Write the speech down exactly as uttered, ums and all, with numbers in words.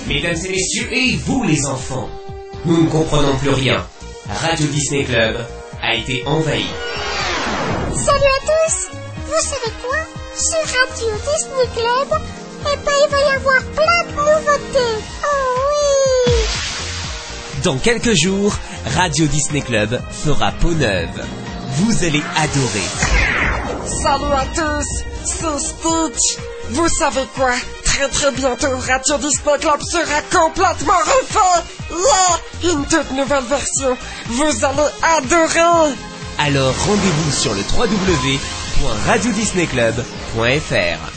Mesdames et messieurs, et vous les enfants, nous ne comprenons plus rien. Radio Disney Club a été envahi. Salut à tous! Vous savez quoi? Sur Radio Disney Club, eh ben il va y avoir plein de nouveautés. Oh oui! Dans quelques jours, Radio Disney Club fera peau neuve. Vous allez adorer. Salut à tous, c'est Stitch. Vous savez quoi? Très très bientôt, Radio Disney Club sera complètement refait. Yeah! Une toute nouvelle version. Vous allez adorer. Alors rendez-vous sur le w w w point radio disney club point f r.